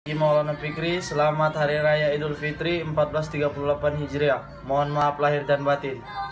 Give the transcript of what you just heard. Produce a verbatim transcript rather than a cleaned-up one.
Maulana Fikri, selamat Hari Raya Idul Fitri seribu empat ratus tiga puluh delapan Hijriah. Mohon maaf lahir dan batin.